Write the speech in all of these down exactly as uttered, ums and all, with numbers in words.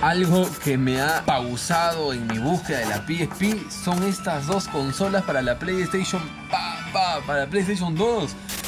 Algo que me ha pausado en mi búsqueda de la P S P son estas dos consolas para la PlayStation pa, pa, para la PlayStation dos.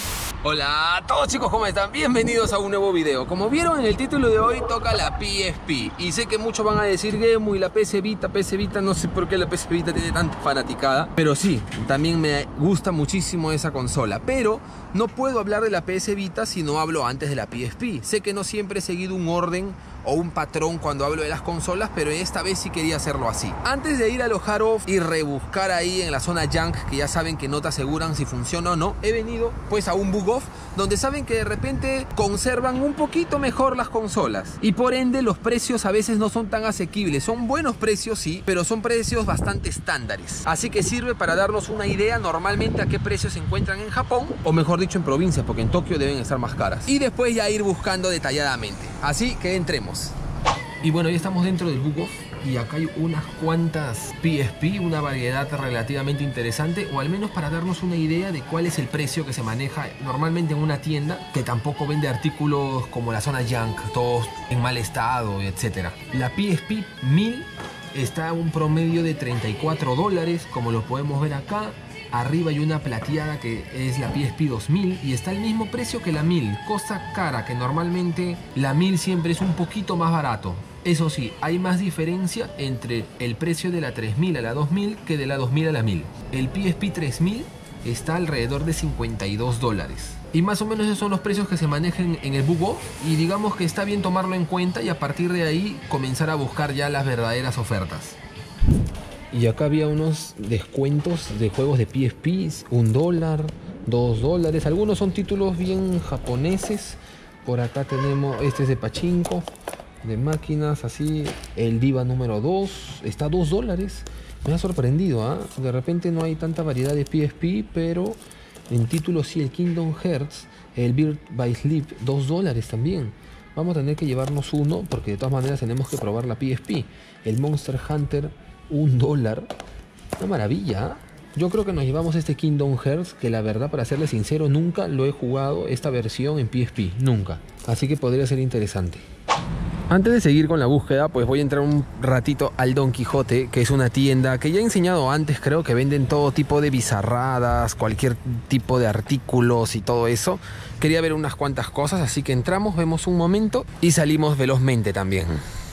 Hola a todos chicos, ¿cómo están? Bienvenidos a un nuevo video. Como vieron en el título de hoy, toca la P S P. Y sé que muchos van a decir Game y la P S Vita, P S Vita, no sé por qué la P S Vita tiene tanta fanaticada. Pero sí, también me gusta muchísimo esa consola. Pero no puedo hablar de la P S Vita si no hablo antes de la P S P. Sé que no siempre he seguido un orden o un patrón cuando hablo de las consolas, pero esta vez sí quería hacerlo así. Antes de ir a los hard off y rebuscar ahí en la zona junk, que ya saben que no te aseguran si funciona o no, he venido pues a un bug off, donde saben que de repente conservan un poquito mejor las consolas. Y por ende los precios a veces no son tan asequibles. Son buenos precios, sí, pero son precios bastante estándares. Así que sirve para darnos una idea normalmente a qué precios se encuentran en Japón, o mejor dicho en provincias, porque en Tokio deben estar más caras. Y después ya ir buscando detalladamente. Así que entremos. Y bueno, ya estamos dentro del bug off y acá hay unas cuantas P S P, una variedad relativamente interesante, o al menos para darnos una idea de cuál es el precio que se maneja normalmente en una tienda que tampoco vende artículos como la zona junk, todos en mal estado, etcétera. La P S P mil está a un promedio de treinta y cuatro dólares, como lo podemos ver acá. Arriba hay una plateada que es la P S P dos mil y está al mismo precio que la mil, cosa cara, que normalmente la mil siempre es un poquito más barato. Eso sí, hay más diferencia entre el precio de la tres mil a la dos mil que de la dos mil a la mil. El P S P tres mil está alrededor de cincuenta y dos dólares. Y más o menos esos son los precios que se manejan en el bug off, y digamos que está bien tomarlo en cuenta y a partir de ahí comenzar a buscar ya las verdaderas ofertas. Y acá había unos descuentos de juegos de P S P, un dólar, dos dólares. Algunos son títulos bien japoneses. Por acá tenemos, este es de pachinko, de máquinas, así. El Diva número dos está a dos dólares. Me ha sorprendido, ¿eh? De repente no hay tanta variedad de P S P, pero en títulos sí, el Kingdom Hearts, el Birth by Sleep, dos dólares también. Vamos a tener que llevarnos uno, porque de todas maneras tenemos que probar la P S P. El Monster Hunter, un dólar. Una maravilla. Yo creo que nos llevamos este Kingdom Hearts, que la verdad, para serles sincero, nunca lo he jugado esta versión en P S P, nunca. Así que podría ser interesante. Antes de seguir con la búsqueda, pues voy a entrar un ratito al Don Quijote, que es una tienda que ya he enseñado antes, creo que venden todo tipo de bizarradas, cualquier tipo de artículos y todo eso. Quería ver unas cuantas cosas, así que entramos, vemos un momento y salimos velozmente también.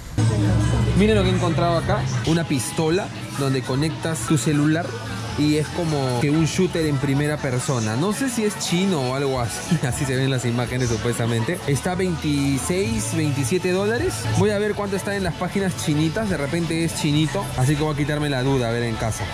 Miren lo que he encontrado acá, una pistola donde conectas tu celular y es como que un shooter en primera persona. No sé si es chino o algo así, así se ven las imágenes supuestamente. Está veintiséis, veintisiete dólares. Voy a ver cuánto está en las páginas chinitas, de repente es chinito, así que voy a quitarme la duda, a ver en casa.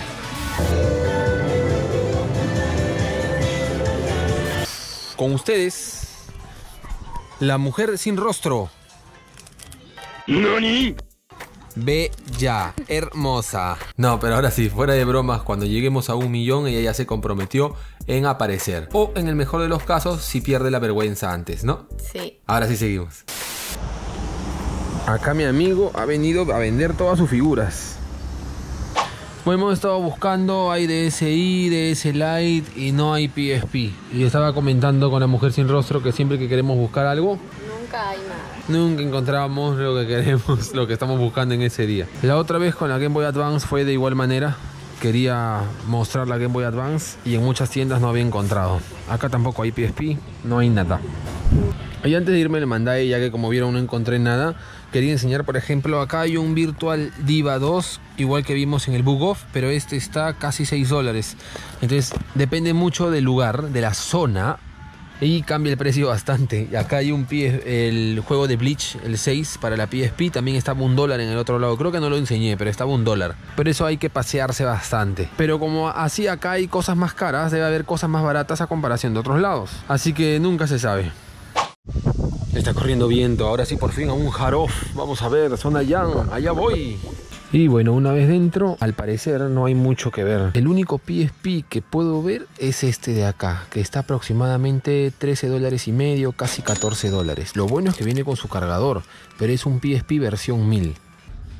Con ustedes, la mujer sin rostro. ¿Nani? Bella, hermosa. No, pero ahora sí, fuera de bromas, cuando lleguemos a un millón ella ya se comprometió en aparecer. O en el mejor de los casos, si pierde la vergüenza antes, ¿no? Sí. Ahora sí seguimos. Acá mi amigo ha venido a vender todas sus figuras. Pues hemos estado buscando, hay D S I, D S Lite y no hay P S P. Y estaba comentando con la mujer sin rostro que siempre que queremos buscar algo, nunca hay nada. Nunca encontramos lo que queremos, lo que estamos buscando en ese día. La otra vez con la Game Boy Advance fue de igual manera. Quería mostrar la Game Boy Advance y en muchas tiendas no había encontrado. Acá tampoco hay P S P, no hay nada. Y antes de irme le mandé, ya que como vieron no encontré nada, quería enseñar, por ejemplo, acá hay un Virtual Diva dos, igual que vimos en el bug off, pero este está casi seis dólares. Entonces depende mucho del lugar, de la zona, y cambia el precio bastante. Acá hay un el juego de Bleach, el seis, para la P S P, también estaba un dólar en el otro lado. Creo que no lo enseñé, pero estaba un dólar. Pero eso hay que pasearse bastante. Pero como así acá hay cosas más caras, debe haber cosas más baratas a comparación de otros lados. Así que nunca se sabe. Está corriendo viento, ahora sí por fin a un hard off. Vamos a ver, zona Yang, allá voy. Y bueno, una vez dentro, al parecer no hay mucho que ver. El único P S P que puedo ver es este de acá, que está aproximadamente trece dólares y medio, casi catorce dólares. Lo bueno es que viene con su cargador, pero es un P S P versión mil.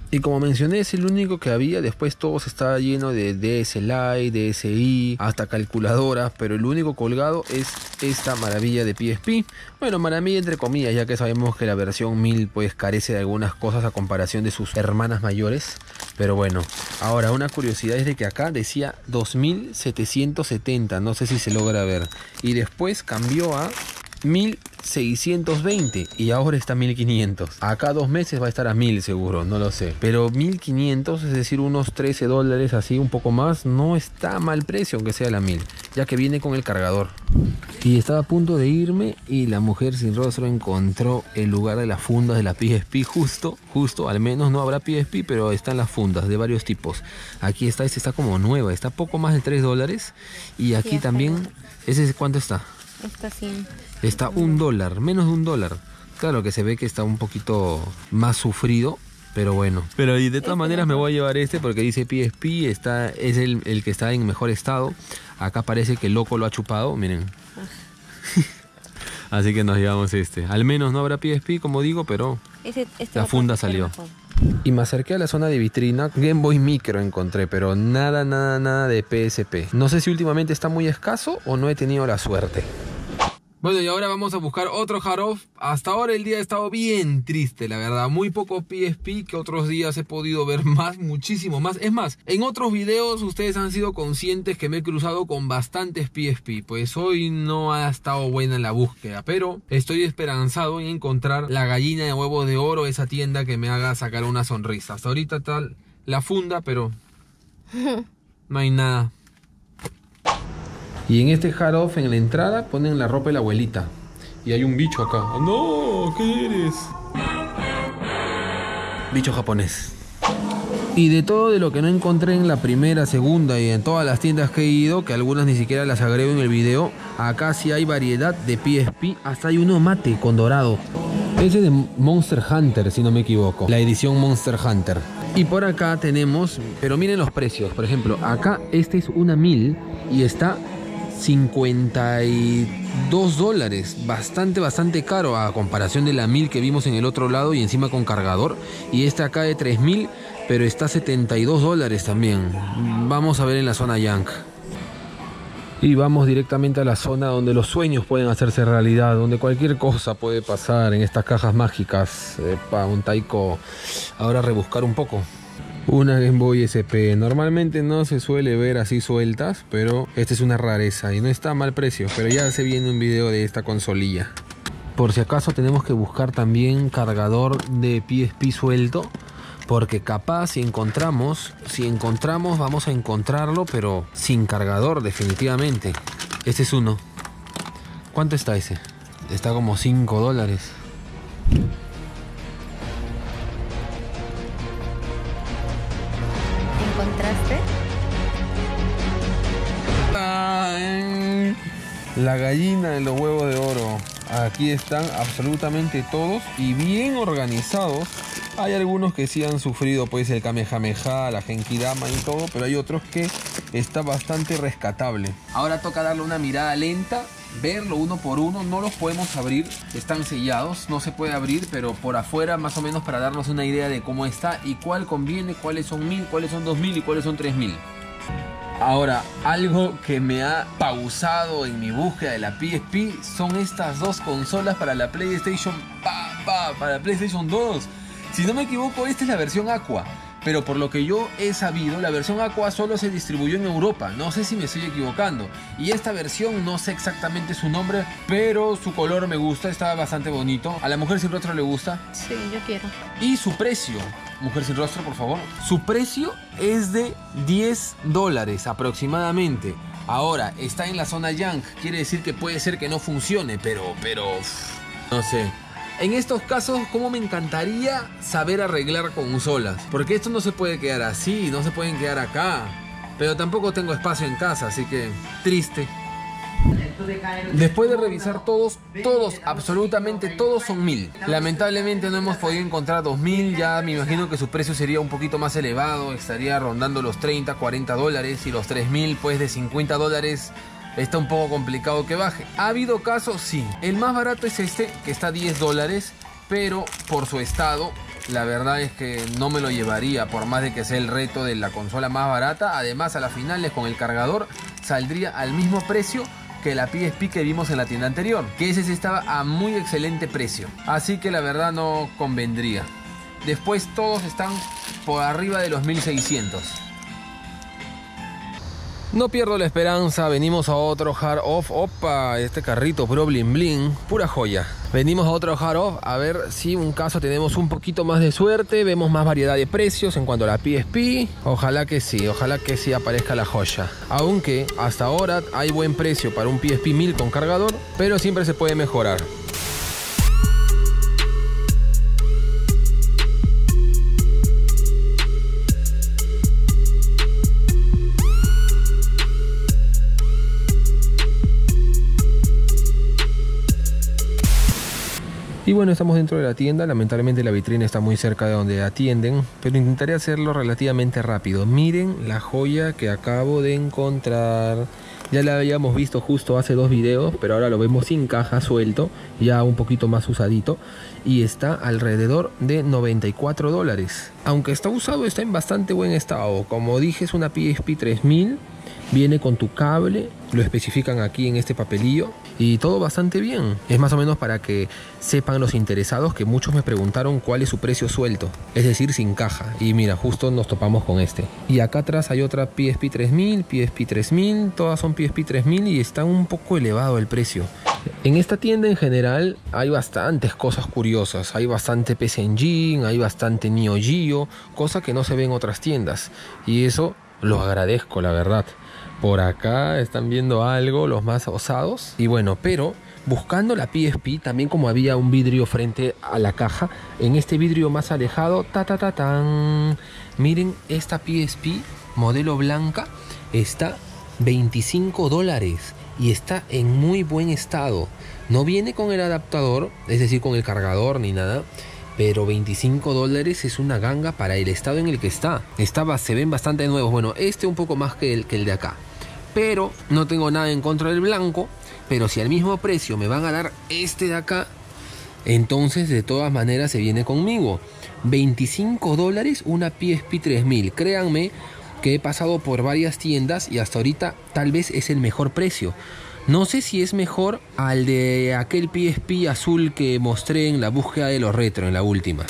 Y como mencioné, es el único que había. Después todo estaba lleno de D S Lite, D S I, hasta calculadoras, pero el único colgado es esta maravilla de P S P. Bueno, maravilla entre comillas, ya que sabemos que la versión mil pues carece de algunas cosas a comparación de sus hermanas mayores. Pero bueno, ahora una curiosidad es de que acá decía dos mil setecientos setenta, no sé si se logra ver. Y después cambió a mil seiscientos veinte y ahora está mil quinientos. Acá dos meses va a estar a mil seguro, no lo sé. Pero mil quinientos, es decir, unos trece dólares, así un poco más, no está mal precio, aunque sea la mil, ya que viene con el cargador. Y estaba a punto de irme y la mujer sin rostro encontró el lugar de las fundas de la P S P justo, justo, al menos no habrá P S P, pero están las fundas de varios tipos. Aquí está, esta está como nueva, está poco más de tres dólares. Y aquí sí, también, ¿ese cuánto está? Está cien. Está un dólar, menos de un dólar. Claro que se ve que está un poquito más sufrido, pero bueno. Pero y de todas este maneras me voy a llevar este porque dice P S P, está, es el, el que está en mejor estado. Acá parece que el loco lo ha chupado, miren. Así que nos llevamos este. Al menos no habrá P S P, como digo, pero este, este la funda salió. Y me acerqué a la zona de vitrina. Game Boy Micro encontré, pero nada, nada, nada de P S P. No sé si últimamente está muy escaso o no he tenido la suerte. Bueno, y ahora vamos a buscar otro Hard Off. Hasta ahora el día ha estado bien triste, la verdad. Muy poco P S P, que otros días he podido ver más, muchísimo más. Es más, en otros videos ustedes han sido conscientes que me he cruzado con bastantes P S P. Pues hoy no ha estado buena la búsqueda, pero estoy esperanzado en encontrar la gallina de huevos de oro, esa tienda que me haga sacar una sonrisa. Hasta ahorita tal la funda, pero no hay nada. Y en este Hard Off, en la entrada, ponen la ropa de la abuelita. Y hay un bicho acá. ¡No! ¿Qué eres? Bicho japonés. Y de todo de lo que no encontré en la primera, segunda y en todas las tiendas que he ido, que algunas ni siquiera las agrego en el video, acá sí hay variedad de P S P. Hasta hay uno mate con dorado. Ese de Monster Hunter, si no me equivoco. La edición Monster Hunter. Y por acá tenemos, pero miren los precios. Por ejemplo, acá este es una mil y está cincuenta y dos dólares, bastante bastante caro a comparación de la mil que vimos en el otro lado y encima con cargador. Y este acá de tres mil, pero está setenta y dos dólares también. Vamos a ver en la zona Yank. Y vamos directamente a la zona donde los sueños pueden hacerse realidad, donde cualquier cosa puede pasar en estas cajas mágicas. Para un taiko, ahora rebuscar un poco. Una Game Boy S P, normalmente no se suele ver así sueltas, pero esta es una rareza y no está a mal precio, pero ya se viene un video de esta consolilla. Por si acaso tenemos que buscar también cargador de P S P suelto, porque capaz si encontramos, si encontramos vamos a encontrarlo, pero sin cargador definitivamente. Este es uno. ¿Cuánto está ese? Está como cinco dólares. ¿Encontraste? La gallina de los huevos de oro. Aquí están absolutamente todos y bien organizados. Hay algunos que sí han sufrido pues el Kamehameha, la Genkidama y todo, pero hay otros que está bastante rescatable. Ahora toca darle una mirada lenta, verlo uno por uno. No los podemos abrir, están sellados, no se puede abrir, pero por afuera más o menos para darnos una idea de cómo está y cuál conviene, cuáles son mil, cuáles son dos mil y cuáles son tres mil. Ahora, algo que me ha pausado en mi búsqueda de la P S P son estas dos consolas para la PlayStation pa, pa, para la PlayStation dos. Si no me equivoco, esta es la versión Aqua, pero por lo que yo he sabido, la versión Aqua solo se distribuyó en Europa. No sé si me estoy equivocando. Y esta versión no sé exactamente su nombre, pero su color me gusta, está bastante bonito. ¿A la mujer sin rostro le gusta? Sí, yo quiero. Y su precio, mujer sin rostro, por favor. Su precio es de diez dólares aproximadamente. Ahora, está en la zona Yank, quiere decir que puede ser que no funcione, pero, pero, no sé. En estos casos, como me encantaría saber arreglar consolas, porque esto no se puede quedar así, no se pueden quedar acá, pero tampoco tengo espacio en casa, así que triste. Después de revisar todos, todos, absolutamente todos son mil. Lamentablemente no hemos podido encontrar dos mil, ya me imagino que su precio sería un poquito más elevado, estaría rondando los treinta, cuarenta dólares, y los tres mil pues de cincuenta dólares. Está un poco complicado que baje. ¿Ha habido casos? Sí. El más barato es este, que está a diez dólares, pero por su estado la verdad es que no me lo llevaría por más de que sea el reto de la consola más barata. Además, a las finales con el cargador saldría al mismo precio que la P S P que vimos en la tienda anterior, que ese sí estaba a muy excelente precio, así que la verdad no convendría. Después todos están por arriba de los mil seiscientos. No pierdo la esperanza, venimos a otro Hard Off. Opa, este carrito puro bling bling, pura joya. Venimos a otro Hard Off a ver si un caso tenemos un poquito más de suerte, vemos más variedad de precios en cuanto a la P S P. Ojalá que sí, ojalá que sí aparezca la joya. Aunque hasta ahora hay buen precio para un P S P mil con cargador, pero siempre se puede mejorar. Y bueno, estamos dentro de la tienda. Lamentablemente la vitrina está muy cerca de donde atienden, pero intentaré hacerlo relativamente rápido. Miren la joya que acabo de encontrar. Ya la habíamos visto justo hace dos videos, pero ahora lo vemos sin caja, suelto, ya un poquito más usadito, y está alrededor de noventa y cuatro dólares. Aunque está usado, está en bastante buen estado. Como dije, es una P S P tres mil. Viene con tu cable, lo especifican aquí en este papelillo y todo bastante bien. Es más o menos para que sepan los interesados que muchos me preguntaron cuál es su precio suelto, es decir, sin caja. Y mira, justo nos topamos con este. Y acá atrás hay otra P S P tres mil, P S P tres mil, todas son P S P tres mil y está un poco elevado el precio. En esta tienda en general hay bastantes cosas curiosas. Hay bastante P C Engine, hay bastante Neo Geo, cosa que no se ve en otras tiendas. Y eso lo agradezco, la verdad. Por acá están viendo algo los más osados. Y bueno, pero buscando la P S P, también como había un vidrio frente a la caja, en este vidrio más alejado, ta ta ta tan, miren, esta P S P modelo blanca está veinticinco dólares y está en muy buen estado. No viene con el adaptador, es decir, con el cargador ni nada, pero veinticinco dólares es una ganga para el estado en el que está. Estaba, se ven bastante nuevos. Bueno, este un poco más que el, que el de acá. Pero no tengo nada en contra del blanco. Pero si al mismo precio me van a dar este de acá, entonces de todas maneras se viene conmigo. veinticinco dólares una P S P tres mil. Créanme que he pasado por varias tiendas y hasta ahorita tal vez es el mejor precio. No sé si es mejor al de aquel P S P azul que mostré en la búsqueda de los retro, en la última.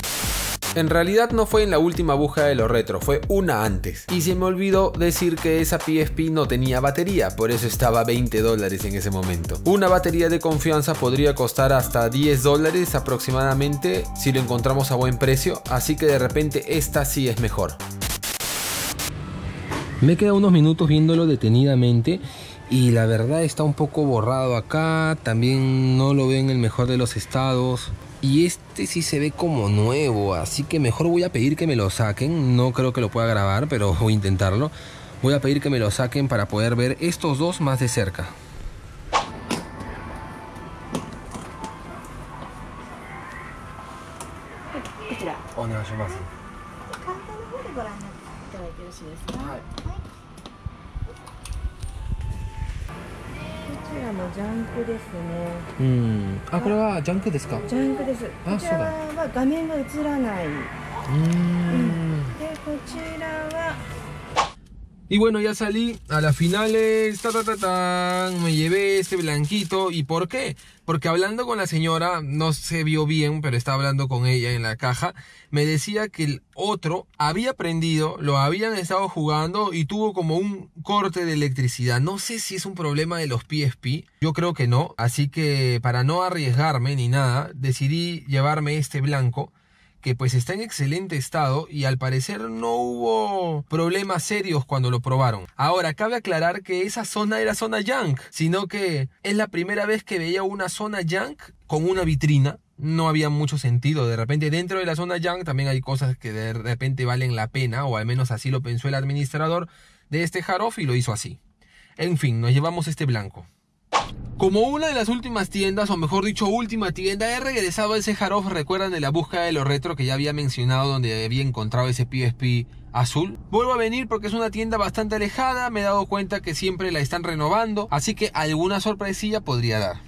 En realidad no fue en la última búsqueda de los retro, fue una antes. Y se me olvidó decir que esa P S P no tenía batería, por eso estaba a veinte dólares en ese momento. Una batería de confianza podría costar hasta diez dólares aproximadamente si lo encontramos a buen precio, así que de repente esta sí es mejor. Me he quedado unos minutos viéndolo detenidamente y la verdad está un poco borrado acá, también no lo veo en el mejor de los estados. Y este sí se ve como nuevo, así que mejor voy a pedir que me lo saquen. No creo que lo pueda grabar, pero voy a intentarlo. Voy a pedir que me lo saquen para poder ver estos dos más de cerca. Mm. Ah, これはジャンクですか？ジャンクです。あ、そうだ。こちらは画面が映らない。うん。で、こちらは Y bueno, ya salí a las finales, ta, ta, ta, ta, me llevé este blanquito. ¿Y por qué? Porque hablando con la señora, no se vio bien, pero estaba hablando con ella en la caja, me decía que el otro había prendido, lo habían estado jugando y tuvo como un corte de electricidad. No sé si es un problema de los P S P, yo creo que no, así que para no arriesgarme ni nada, decidí llevarme este blanco, que pues está en excelente estado y al parecer no hubo problemas serios cuando lo probaron. Ahora, cabe aclarar que esa zona era zona junk, sino que es la primera vez que veía una zona junk con una vitrina. No había mucho sentido. De repente dentro de la zona junk también hay cosas que de repente valen la pena, o al menos así lo pensó el administrador de este Hard Off y lo hizo así. En fin, nos llevamos este blanco. Como una de las últimas tiendas, o mejor dicho última tienda, he regresado a ese Hard Off, recuerdan, de la búsqueda de los retro que ya había mencionado, donde había encontrado ese P S P azul. Vuelvo a venir porque es una tienda bastante alejada, me he dado cuenta que siempre la están renovando, así que alguna sorpresilla podría dar.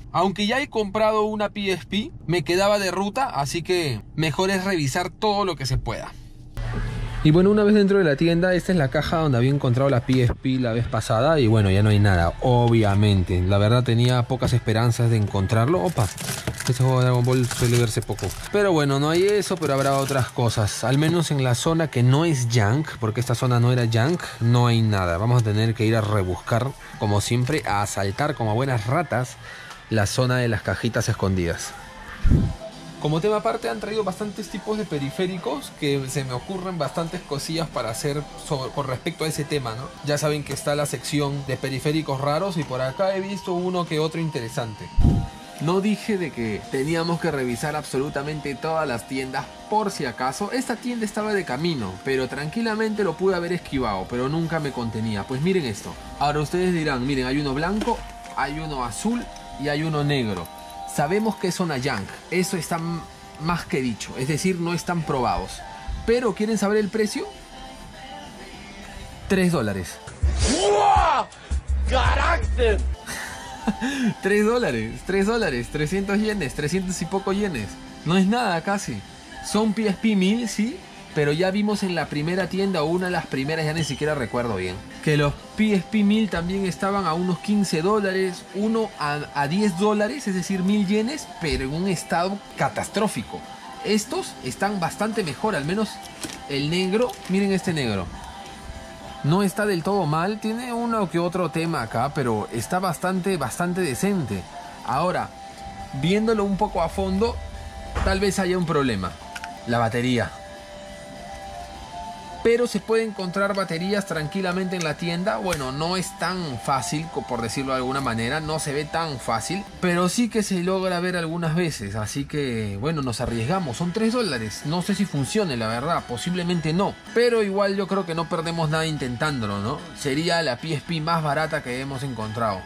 Aunque ya he comprado una P S P, me quedaba de ruta, así que mejor es revisar todo lo que se pueda. Y bueno, una vez dentro de la tienda, esta es la caja donde había encontrado la P S P la vez pasada. Y bueno, ya no hay nada, obviamente. La verdad tenía pocas esperanzas de encontrarlo. Opa, este juego de Dragon Ball suele verse poco. Pero bueno, no hay eso, pero habrá otras cosas. Al menos en la zona que no es junk, porque esta zona no era junk, no hay nada. Vamos a tener que ir a rebuscar, como siempre, a asaltar como buenas ratas la zona de las cajitas escondidas. Como tema aparte han traído bastantes tipos de periféricos que se me ocurren bastantes cosillas para hacer sobre, con respecto a ese tema, ¿no? Ya saben que está la sección de periféricos raros y por acá he visto uno que otro interesante. No dije de que teníamos que revisar absolutamente todas las tiendas por si acaso. Esta tienda estaba de camino, pero tranquilamente lo pude haber esquivado, pero nunca me contenía. Pues miren esto. Ahora ustedes dirán, miren, hay uno blanco, hay uno azul y hay uno negro. Sabemos que es una junk, eso está más que dicho, es decir, no están probados. Pero ¿quieren saber el precio? tres dólares. ¡Wow! ¡Carácter! tres dólares, tres dólares, trescientos yenes, trescientos y poco yenes. No es nada casi. Son P S P mil, sí, pero ya vimos en la primera tienda, o una de las primeras, ya ni siquiera recuerdo bien, que los P S P mil también estaban a unos quince dólares, uno a, a diez dólares, es decir, mil yenes, pero en un estado catastrófico. Estos están bastante mejor, al menos el negro, miren este negro. No está del todo mal, tiene uno que otro tema acá, pero está bastante, bastante decente. Ahora, viéndolo un poco a fondo, tal vez haya un problema. La batería. Pero se puede encontrar baterías tranquilamente en la tienda. Bueno, no es tan fácil, por decirlo de alguna manera, no se ve tan fácil, pero sí que se logra ver algunas veces. Así que, bueno, nos arriesgamos. Son tres dólares. No sé si funcione, la verdad. Posiblemente no. Pero igual yo creo que no perdemos nada intentándolo, ¿no? Sería la P S P más barata que hemos encontrado.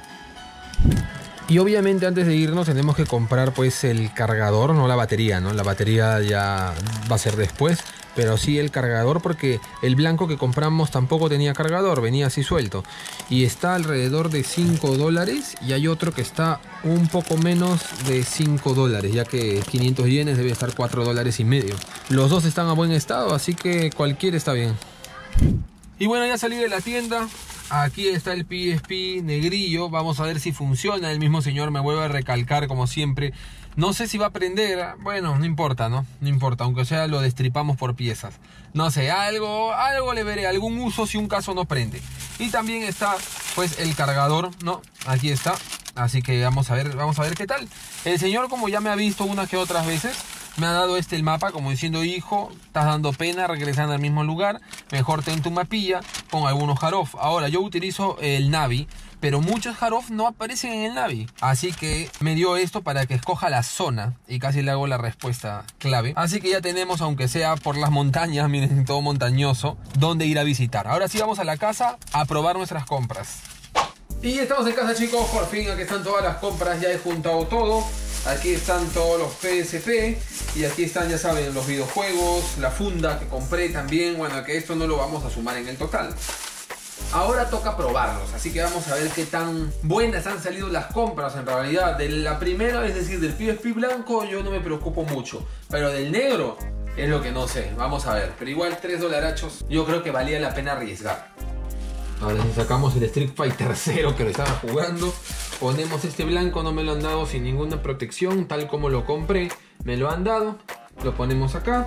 Y obviamente antes de irnos tenemos que comprar pues el cargador, no la batería, ¿no? La batería ya va a ser después. Pero sí el cargador, porque el blanco que compramos tampoco tenía cargador, venía así suelto. Y está alrededor de cinco dólares. Y hay otro que está un poco menos de cinco dólares, ya que quinientos yenes debe estar cuatro dólares y medio. Los dos están a buen estado, así que cualquiera está bien. Y bueno, ya salí de la tienda. Aquí está el P S P negrillo. Vamos a ver si funciona. El mismo señor me vuelve a recalcar como siempre. No sé si va a prender. Bueno, no importa, ¿no? No importa, aunque sea lo destripamos por piezas. No sé, algo, algo le veré, algún uso si un caso no prende. Y también está, pues, el cargador, ¿no? Aquí está. Así que vamos a ver, vamos a ver qué tal. El señor, como ya me ha visto unas que otras veces, me ha dado este el mapa como diciendo: hijo, estás dando pena regresando al mismo lugar, mejor ten tu mapilla con algunos Haroff. Ahora yo utilizo el Navi, pero muchos Haroff no aparecen en el Navi, así que me dio esto para que escoja la zona y casi le hago la respuesta clave. Así que ya tenemos, aunque sea por las montañas, miren, todo montañoso, donde ir a visitar. Ahora sí vamos a la casa a probar nuestras compras. Y estamos en casa, chicos, por fin. Aquí están todas las compras, ya he juntado todo. Aquí están todos los P S P y aquí están, ya saben, los videojuegos, la funda que compré también. Bueno, que esto no lo vamos a sumar en el total. Ahora toca probarlos, así que vamos a ver qué tan buenas han salido las compras en realidad. De la primera, es decir, del P S P blanco, yo no me preocupo mucho, pero del negro es lo que no sé. Vamos a ver, pero igual tres dolarachos yo creo que valía la pena arriesgar. Ahora si sacamos el Street Fighter cero que lo estaba jugando, ponemos este blanco, no me lo han dado sin ninguna protección, tal como lo compré, me lo han dado, lo ponemos acá.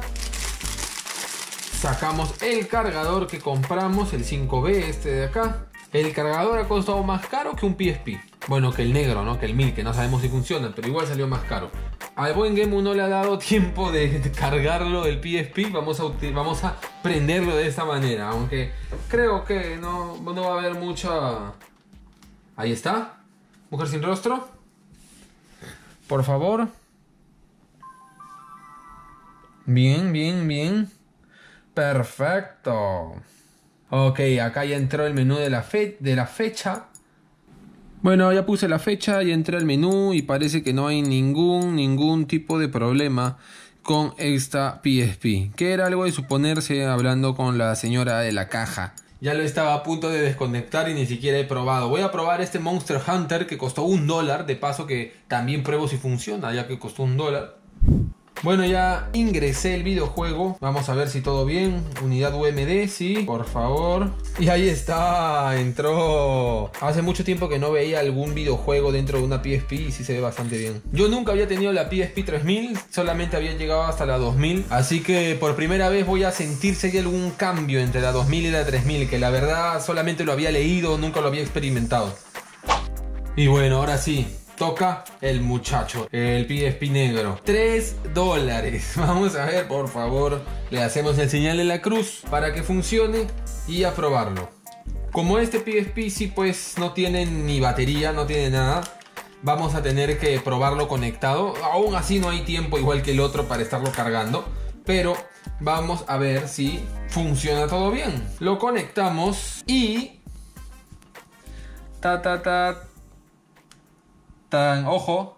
Sacamos el cargador que compramos, el cinco B este de acá. El cargador ha costado más caro que un P S P. Bueno, que el negro, ¿no? Que el mil, que no sabemos si funciona, pero igual salió más caro. Al buen Gemu no le ha dado tiempo de cargarlo del P S P. Vamos a, vamos a prenderlo de esta manera. Aunque creo que no, no va a haber mucha... Ahí está. Mujer sin rostro. Por favor. Bien, bien, bien. Perfecto. Ok, acá ya entró el menú de la, fe de la fecha. Bueno, ya puse la fecha y entré al menú y parece que no hay ningún, ningún tipo de problema con esta P S P. Que era algo de suponerse hablando con la señora de la caja. Ya lo estaba a punto de desconectar y ni siquiera he probado. Voy a probar este Monster Hunter que costó un dólar. De paso que también pruebo si funciona, ya que costó un dólar. Bueno, ya ingresé el videojuego. Vamos a ver si todo bien. Unidad U M D, sí, por favor. Y ahí está, entró. Hace mucho tiempo que no veía algún videojuego dentro de una P S P y sí se ve bastante bien. Yo nunca había tenido la P S P tres mil, solamente había llegado hasta la dos mil. Así que por primera vez voy a sentir si hay algún cambio entre la dos mil y la tres mil, que la verdad solamente lo había leído, nunca lo había experimentado. Y bueno, ahora sí. Toca el muchacho, el P S P negro. tres dólares. Vamos a ver, por favor. Le hacemos el señal de la cruz para que funcione y a probarlo. Como este P S P sí pues no tiene ni batería, no tiene nada, vamos a tener que probarlo conectado. Aún así no hay tiempo igual que el otro para estarlo cargando, pero vamos a ver si funciona todo bien. Lo conectamos y... Ta ta ta... Tan, ojo.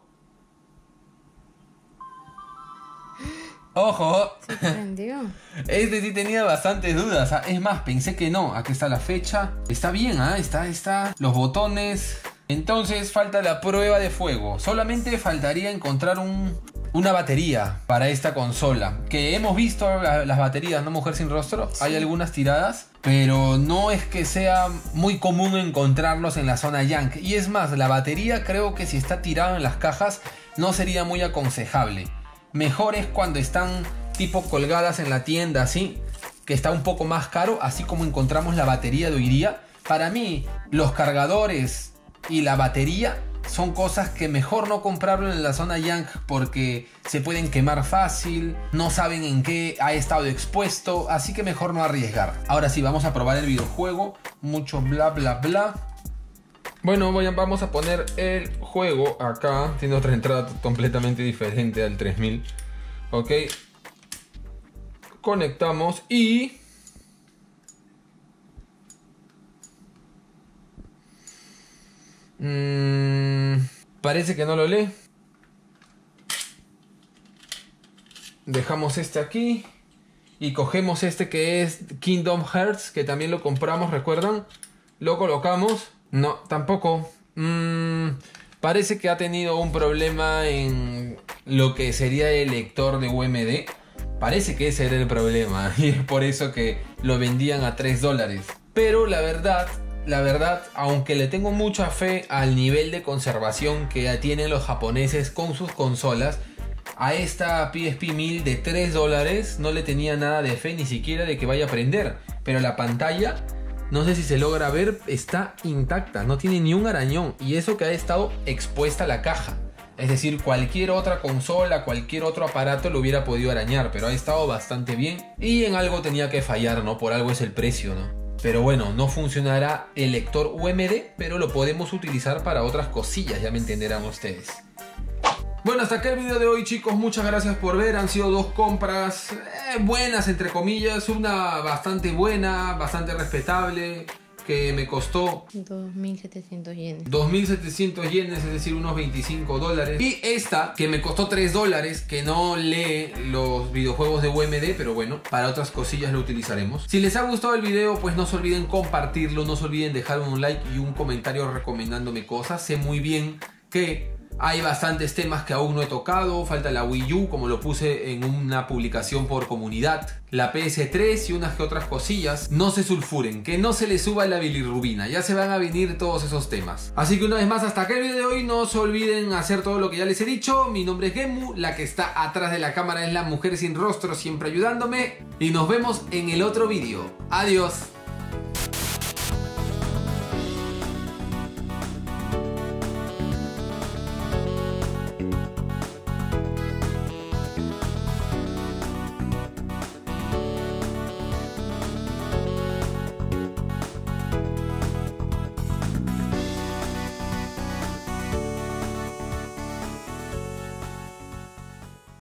Ojo. Se prendió. Este sí tenía bastantes dudas. Es más, pensé que no. Aquí está la fecha. Está bien, ¿ah? ¿eh? Está, está. Los botones. Entonces falta la prueba de fuego. Solamente faltaría encontrar un, una batería para esta consola. Que hemos visto la, las baterías, ¿no, Mujer Sin Rostro? Sí. Hay algunas tiradas, pero no es que sea muy común encontrarlos en la zona Yank. Y es más, la batería creo que si está tirada en las cajas no sería muy aconsejable. Mejor es cuando están tipo colgadas en la tienda, así, que está un poco más caro, así como encontramos la batería de hoy día. Para mí, los cargadores y la batería son cosas que mejor no comprarlo en la zona Yank porque se pueden quemar fácil, no saben en qué ha estado expuesto, así que mejor no arriesgar. Ahora sí, vamos a probar el videojuego. Mucho bla bla bla. Bueno, voy a, vamos a poner el juego acá. Tiene otra entrada completamente diferente al tres mil. Ok. Conectamos y... Mm, parece que no lo lee. Dejamos este aquí y cogemos este que es Kingdom Hearts, que también lo compramos, ¿recuerdan? Lo colocamos. No, tampoco. Mm, parece que ha tenido un problema en lo que sería el lector de U M D. Parece que ese era el problema y es por eso que lo vendían a tres dólares. Pero la verdad... La verdad, aunque le tengo mucha fe al nivel de conservación que tienen los japoneses con sus consolas, a esta P S P mil de tres dólares no le tenía nada de fe, ni siquiera de que vaya a prender. Pero la pantalla, no sé si se logra ver, está intacta, no tiene ni un arañón. Y eso que ha estado expuesta a la caja. Es decir, cualquier otra consola, cualquier otro aparato lo hubiera podido arañar, pero ha estado bastante bien. Y en algo tenía que fallar, ¿no? Por algo es el precio, ¿no? Pero bueno, no funcionará el lector U M D, pero lo podemos utilizar para otras cosillas, ya me entenderán ustedes. Bueno, hasta acá el video de hoy, chicos. Muchas gracias por ver. Han sido dos compras eh, buenas, entre comillas. Una bastante buena, bastante respetable, que me costó dos mil setecientos yenes. dos mil setecientos yenes, es decir, unos veinticinco dólares. Y esta, que me costó tres dólares, que no lee los videojuegos de U M D, pero bueno, para otras cosillas lo utilizaremos. Si les ha gustado el video, pues no se olviden compartirlo, no se olviden dejar un like y un comentario recomendándome cosas. Sé muy bien que hay bastantes temas que aún no he tocado. Falta la Wii U, como lo puse en una publicación por comunidad. La P S tres y unas que otras cosillas. No se sulfuren, que no se les suba la bilirrubina. Ya se van a venir todos esos temas. Así que una vez más, hasta acá el video de hoy. No se olviden hacer todo lo que ya les he dicho. Mi nombre es Gemu. La que está atrás de la cámara es la Mujer Sin Rostro, siempre ayudándome. Y nos vemos en el otro video. Adiós.